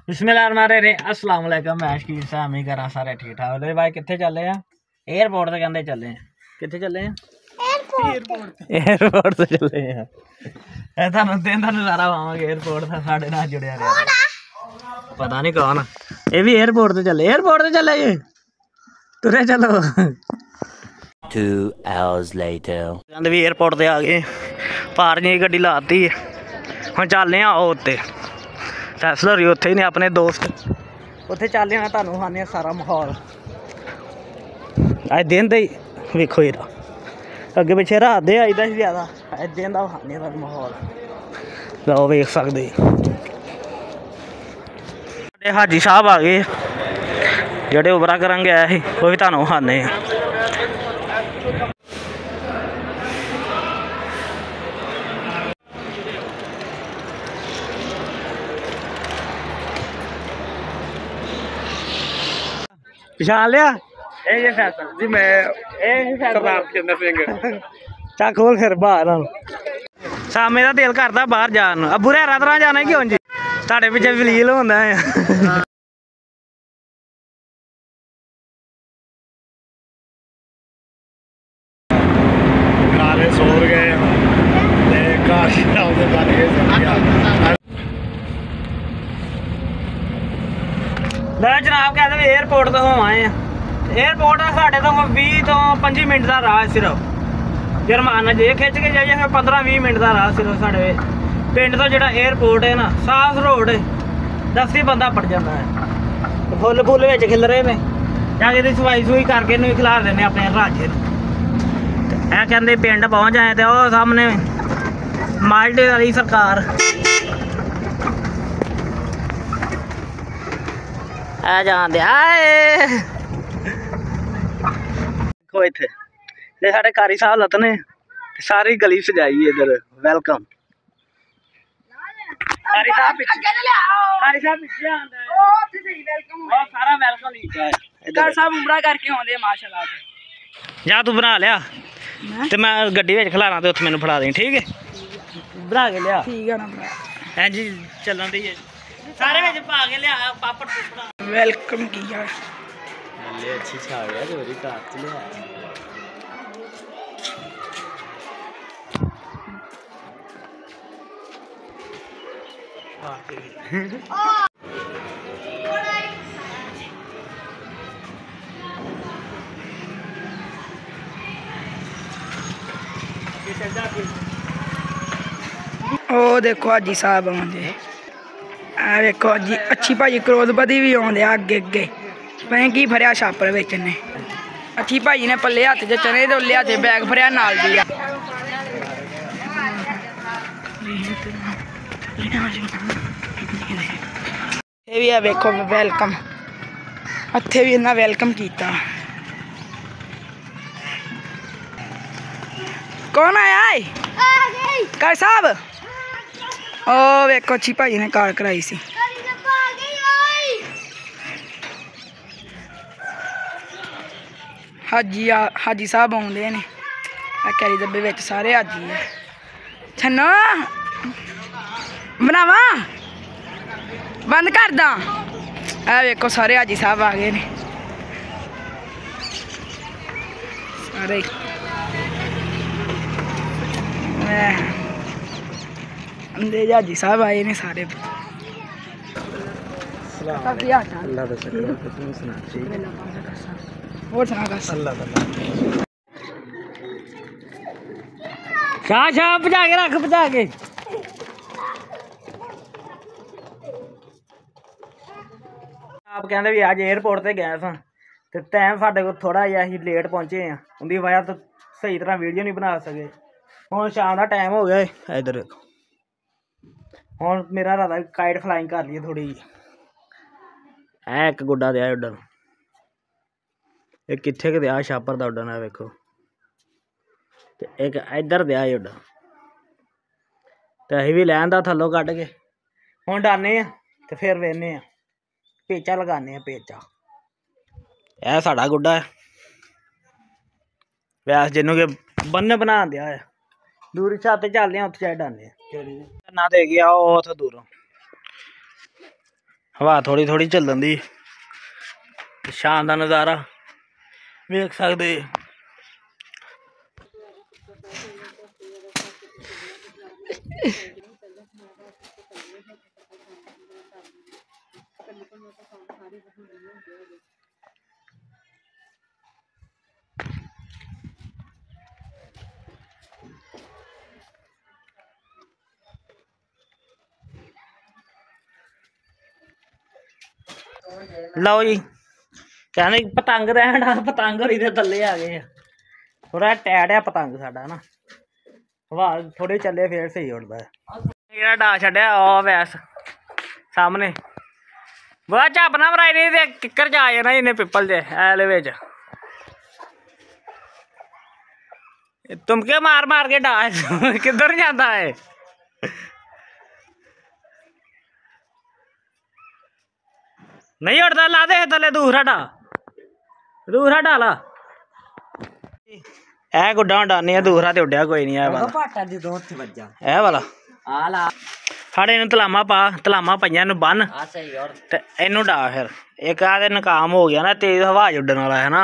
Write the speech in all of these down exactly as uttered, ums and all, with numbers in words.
बिस्मिल्लाहिर्रहमानिर्रहीम अस्सलाम वालेकुम। मैं शकीर साहब उम्मीद करा सारे ठीक ठाक। ले भाई कितने चले हैं? एयरपोर्ट से कहते चले हैं। कितने चले हैं? एयरपोर्ट एयरपोर्ट से चले हैं। ए थानू दिन दा नज़ारा पावांगे एयरपोर्ट दा साडे नाल जुड़िया रहा। पता नहीं कौन ये भी एयरपोर्ट से चले एयरपोर्ट से चले ये तुरे चलो। Two hours later कहते भी एयरपोर्ट से आ गए पार्किंग की गड्डी लाती है हम चलने आओ उत्ते फैसलर ही उत्थे ही ने अपने दोस्त उत्थे चलने आना तुहानू खाने सारा माहौल अज दिन दे वेखो यरा अगे पिछे रात दे आई दा ज्यादा अज दिन का खाने का माहौल लो वेख सकते हाजी साहब आ गए जेडे उबरा करन गए थे वो भी तुहानू खाने पछाण लिया ये फैसल जी मैं सरदार जिंदर सिंह चा खोल फिर बाहर सामे का दिल करता बाहर जान अबू रेरा तरह जाना क्यों जी साढ़े पिछे वलील होंदा है सोर गए जनाब कहते एयरपोर्ट तो हम आए हैं एयरपोर्ट साढ़े तो भी तो पंजी मिनट का राह सिर्फ जरमाना जे खिंच के जाइए पंद्रह भी मिनट का राह सिर्फ साढ़े पिंड तो जो एयरपोर्ट है ना साफ रोड है दस ही बंदा पड़ जाता है फुल फुल बिच खिल रहे हैं जाके सफाई सफुई करके भी खिला देने अपने राजे ए कहते पिंड पहुँच जाए तो सामने माल्टे वाली सरकार आ जान दे आए देखो इत्थे ये साढ़े कारी साहब लतने सारी गली सजाई इधर वेलकम कारी साहब पीछे कारी साहब पीछे आंदा है ओ ओथे सही वेलकम ओ सारा वेलकम लिखा है कारी साहब उमरा करके आंदे माशाल्लाह जा तू बना लिया ते मैं गड्डी विच खलाना ते उत्थे मैनू फड़ा दें ठीक है बना के लिया ठीक है ना हां जी चलन दी है सारे में पा के लिया पापड़ पुपड़ा वेलकम किया ले अच्छी छा गया जोरी काट के लिया ओ देखो हाजी साहब आंदे आ देखो जी अच्छी भाजी करोड़पति भी आउंदे अगे अगे पता की भरिया छापर बिच ने अच्छी भाजी ने पल्ले हथ च चने ते उल्ले हथे बैग भरिया नाल दी ये भी है देखो वेलकम इत्थे भी इन्ना वेलकम किया कौन आया है कार साहब ओ वेखो अच्छी भाजी ने कार कराई सी हाजी आ हाजी साहब आउंदे ने आ कैरी डब्बे विच सारे हाजी है छन्नो बनावा बंद कर दा आ वेखो सारे हाजी साहब आ गए ने सारे अंदे हाजी साहब आए ने सारे शाह शाह भजा के रख भजा के आप कहते भी अज एयरपोर्ट से गए सा तो टाइम साढ़े को थोड़ा जिहा असीं लेट पहुंचे हैं उनकी वजह तो सही तरह वीडियो नहीं बना सके हुण शाम का टाइम हो गया इधर हुण मेरा इरादा काइट फ्लाइंग कर लीए थोड़ी जी ऐ एक गुड्डा दिया उड्डन एक कित्थे क दिया छापर दा उड्डन है वेखो ते एक इधर दिया उड्डन ते असीं भी लैन दा थल्लों कड्ढ के हुण डाने ते फिर वेखने आ पेचा लगाने पेचा यह साड़ा गुड्डा है वैस जिन्हों के बन्न बना दिया है दूरी छत चलने उत्थे चाहे डाने ना दे गया उत दूरों हवा थोड़ी थोड़ी चलन दी शाम का नज़ारा वेख सकते। लो जी कहने पतंग रहना पतंग होरी दे थल्ले आ गए थोड़ा टैट है पतंग साडा ना हवा थोड़ी चले फिर सही उड़ता है। जेड़ा डा छड्या ओ वैस सामने बड़ा झापना मराई नहीं ते किक्कर च आ जाना इन्हें पिपल च ऐले विच तुमके मार मार के डा किधर जाता है। नहीं उड़ता ला दे थले दूसरा डा दूसरा डाला ए गुड्डा डाने दूसरा ते उड्या कोई नहीं है वाला ए वाला साढ़े इन तलामा पा तलामा पाइया इन बन ते इनू डा फिर एक आदे नकाम हो गया ना तेज हवा उड्डन वाला है ना।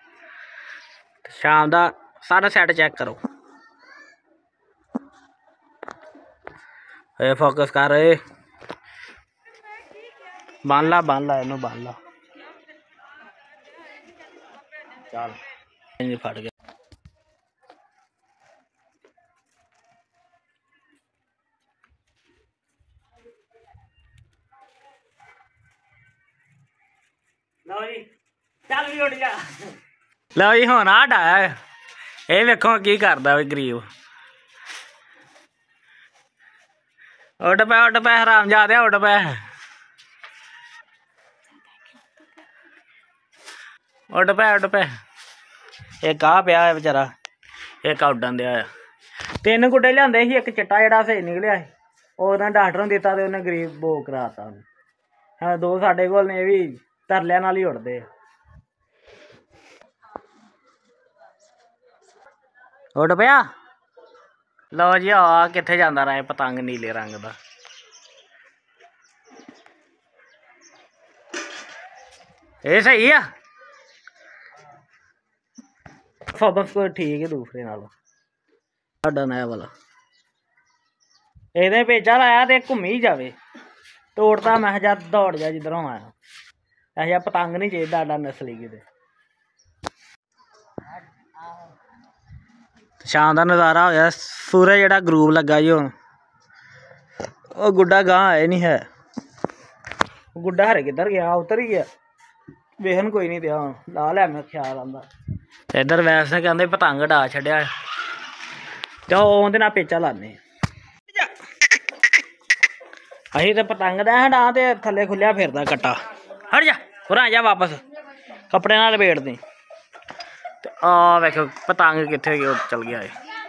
शाम का सारा सैट चेक करो ए फोकस कर ए बांध ला बांध ला इनू बांध ला चल फट गया। लो जी चल भी उड़ जा लो जी हुण आ डाया ये वेखो की करदा वी गरीब उड़ पै उड़ पै हराम जादे उड़ पै उड़ पै उड़ पै एक आ पिया है बेचारा एक उड्डन दिया तीन गुड्डे लियाते ही एक चिट्टा जेह्ड़ा स्हेई निकलिया ओह्दा डॉक्टर ने दिता ते उन्हें गरीब बो कराता हाँ दो साढ़े कोल ने भी तरलिया नाल ही उड़दे उड़ पिया। लो जी आ कित्थे जांदा रहा पतंग नीले रंग दा ये सही आ फोकस को ठीक है दूसरे नालों साडा नया वाला ਇਹਦੇ पेचा लाया तो घूमी ही जावे तोड़ता मैं जा दौड़ जा जिधरों आया ऐसा पतंग नहीं चाहिए डाडा नस्ली किते। शाम का नज़ारा होया सूरज जेड़ा ग्रूप लगा जी हुण ओ गुड्डा गां आए नहीं है गुड्डा हरे किधर गया उतर ही गया वेखन कोई नहीं दिया ला लिया मैं ख्याल आंदा इधर वैसे कहते पतंग डा छड्या ते ओहदे नाल पेचा लाने असीं तो पतंग दा डा ते थल्ले खुलिया फिरदा कट्टा हट जा उरा जा वापस कपड़े नाल लपेट दी ते आ वेखो पतंग कित्थे गया चल गया है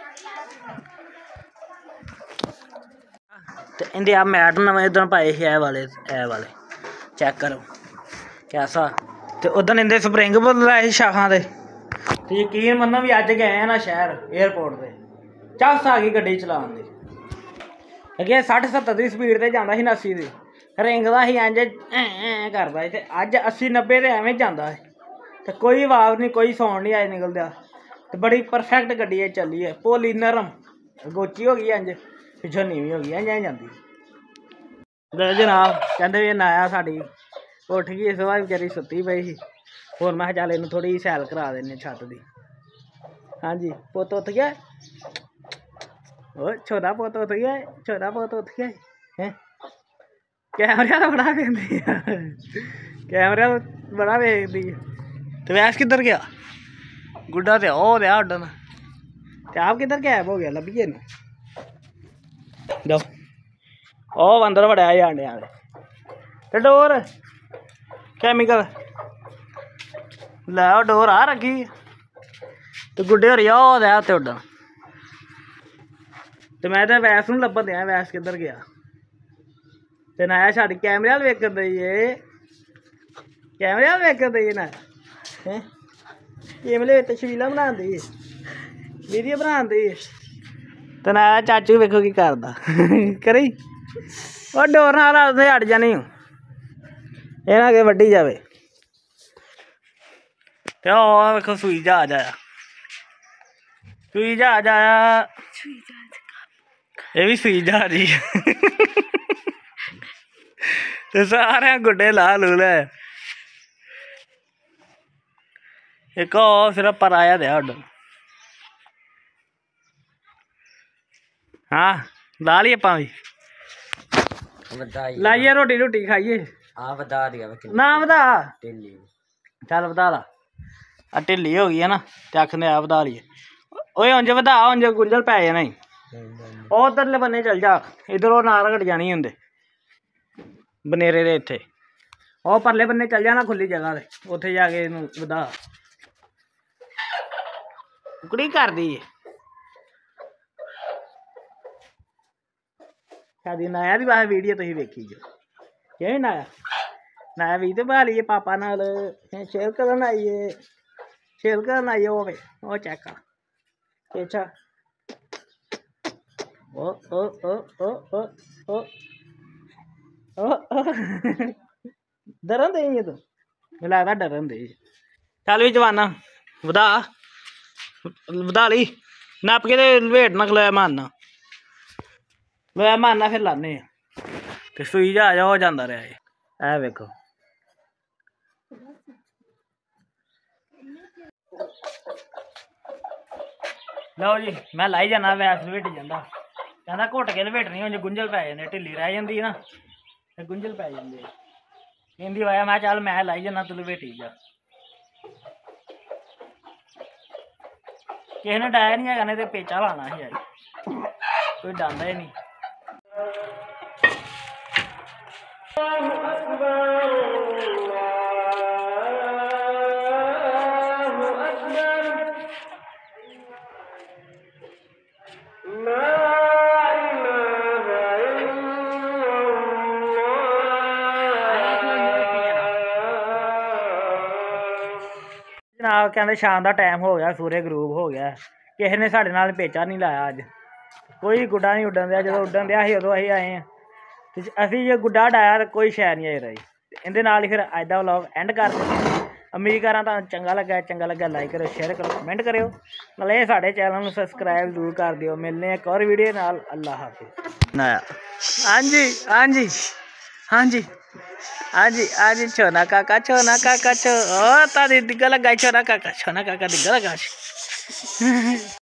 ते इंदे आ मैट नवें इधर पाए हे ए वाले ए वाले चेक करो कैसा ते उधर इंदे स्प्रिंग बदलाए शाखां दे ते यकीन मन्नो भी अज गए ना शहर एयरपोर्ट ते चस आ गई गड्डी चलान दी अगे सठ सत्तर की स्पीड से जाता ही अस्सी की रिंगदा ही इंज करदा ते अज अस्सी नब्बे ते एवें जांदा है ते कोई आवाज़ नहीं कोई साउंड नहीं अज निकलदा ते बड़ी परफेक्ट गड्डी है चली है भोली नरम गोची हो गई इंज पिछों नीवी हो गई इंज इंज जाती जनाब कहते भी नाया साड़ी उठ गई इस बार बेचारी सुत्ती पई ही होर मैं चल इन्हूं थोड़ी सैल करा देने छत दी। हाँ जी पुत्त उठ गया ओ छोटा पुत्त उठ गया छोटा पुत्त उठ गया है कैमरे का बड़ा वेखदी कैमरे बड़ा वेखदी तो वैस किधर गया गुड्डा ते ओ रहा उड्डन ते आप किधर गैब हो गया लब्भिए ना दो ओ अंदर बड़ा जाने आले ते डोर कैमिकल लै डोर आ रखी तो गुड्डे हो रहा ओ रहा उत्ते उड्डन तो मैं तो वैस नूं लब्भन दिया वैस किधर गया ते नाया छड़ कैमरे वाल वेखन दईए कैमरे वाल वेखन दईए ना हैं कैमरे तस्वीरां बना दी वीडियो बना दी ते नाया चाचू वेखो की करदा करी ओ डोर नाल उत्थे अड़ जानी ਇਹ ਨਾ ਕਿ ਵੱਢੀ ਜਾਵੇ। ਤੇ ਉਹ ਵੇਖੋ ਸੂਈ ਜਹਾਜ਼ ਆਇਆ, ਸੂਈ ਜਹਾਜ਼ ਆਇਆ, ਇਹ ਵੀ ਸੂਈ ਜਹਾਜ਼ ਹੀ ਤੇ ਸਾਰਿਆਂ ਗੁੱਡੇ ਲਾ ਲੂ ਲੈ। ਇੱਕ ਉਹ ਸਿਰਫ ਪਰ ਆਇਆ ਦਿਆ ਉੱਡ। ਹਾਂ ਲਾ ਲਈ ਆਪਾਂ ਵੀ, ਲਾਈਏ ਰੋਟੀ ਰੋਟੀ ਖਾਈਏ। ਆ ਵਧਾ ਦਿਆ ਨਾ ਵਧਾ, ਢਿੱਲੀ ਚੱਲ ਵਧਾ ਲਾ। ਆ ਢਿੱਲੀ ਹੋ ਗਈ ਹੈ ਨਾ ਤੇ ਆਖਦੇ ਆ ਵਧਾ ਲਈਏ। ਓਏ ਉਂਝ ਵਧਾ, ਉਂਝ ਗੁੰਝਲ ਪੈ ਜਾਣਾ ਹੀ। ਉਹ ਉਧਰਲੇ ਬੰਨੇ ਚੱਲ ਜਾ, ਇੱਧਰੋਂ ਨਾ ਰਗੜ ਜਾਣੀ ਹੁੰਦੇ ਬਨੇਰੇ ਦੇ ਇੱਥੇ। ਉਹ ਪਰਲੇ ਬੰਨੇ ਚੱਲ ਜਾਣਾ ਖੁੱਲੀ ਜਗ੍ਹਾ ਤੇ, ਉੱਥੇ ਜਾ ਕੇ ਇਹਨੂੰ ਵਧਾ। ਕੁੜੀ ਕਰਦੀ ਏ ਸਾਡੀ ਨਾਇਆ ਦੀ ਬਾਹਰ ਵੀਡੀਓ ਤੁਸੀਂ ਵੇਖੀ ਜੋ। ਕਿਵੇਂ ਨਾਇਆ ਨਾਇਆ ਵੀ ਤੇ ਬਾਲੀਏ ਪਾਪਾ ਨਾਲ ਸ਼ੇਅਰ ਕਰਨ ਆਈਏ, ਸ਼ੇਅਰ ਕਰਨ ਆਈਏ। ਉਹ ਵੇ ਉਹ ਚੈੱਕ ਆ ਅੱਛਾ। ਓ ਓ ਓ ਓ ਓ ਓ ਓ ਡਰਨ ਦੇ ਇਹ ਤੂੰ, ਮੈਨੂੰ ਲੱਗਦਾ ਡਰਨ ਦੇ। ਚੱਲ ਵੀ ਜਵਾਨਾ ਵਧਾ ਵਧਾ ਲਈ, ਨੱਪ ਕੇ ਤੇ ਵੇਟ ਨਾ ਖਲੋਇਆ ਮਾਰਨਾ, ਲੋਇਆ ਮਾਰਨਾ ਫਿਰ ਲਾਨੇ ਆ। ਤੇ ਸੂਈ ਜਾ ਆ ਜਾ ਹੋ ਜਾਂਦਾ ਰਿਹਾ ਇਹ। ਐ ਵੇਖੋ ਲਓ ਜੀ, ਮੈਂ ਲਾਈ ਜਾਣਾ ਵੈਸ ਲਵੇਟ ਜਾਂਦਾ, ਕਹਿੰਦਾ ਘੁੱਟ ਕੇ ਲਵੇਟਣੀ ਉਂਝ ਗੁੰਝਲ ਪੈ ਜਾਂਦੇ, ਢਿੱਲੀ ਰਹਿ ਜਾਂਦੀ ਨਾ ਤੇ ਗੁੰਝਲ ਪੈ ਜਾਂਦੇ। ਕਹਿੰਦੀ ਵਾਇਆ ਮੈਂ ਚੱਲ ਮੈਂ ਲਾਈ ਜਾਣਾ ਤੂੰ ਲਵੇਟੀ ਜਾ। ਕਿਸੇ ਨੇ ਡਾਇਆ ਨਹੀਂ ਹੈਗਾ, ਨੇ ਤੇ ਪੇਚਾ ਲਾਣਾ ਸੀ ਯਾਰ, ਕੋਈ ਡਾਂਦਾ ਹੀ ਨਹੀਂ। जनाब कहते शाम का टाइम हो गया, सूर्य गरूब हो गया, किसी ने साढ़े नाल पेचा नहीं लाया अज, कोई गुड्डा नहीं उड्डन दिया। जो उड्डन दिया उदों असीं आए हैं, असीं जो गुड्डा डाया तो कोई शै नहीं आई रही। इहदे नाल ही फिर अज दा व्लॉग एंड कर दिंदे। उम्मीद करा तुहानूं चंगा लगा, चंगा लगा लाइक करो, शेयर करो, कमेंट करो, नाले साडे चैनल नूं सबसक्राइब जरूर कर दिओ। मिलने एक और वीडियो नाल, अल्लाह हाफिज़। नाया हाँ जी हाँ जी हाँ जी हाँ जी हाँ जी छोना काका छोना काका छो ओ तारी दिग्गा लगा छोना काका छोना काका दिग्गा लगा।